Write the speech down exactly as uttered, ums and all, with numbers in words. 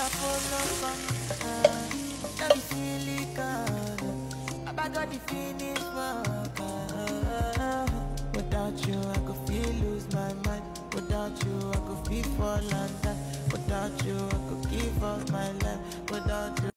Let me silicone. I got the finish work. Without you, I could feel lose my mind. Without you, I could feel fall and die. Without you, I could give up my life. Without you.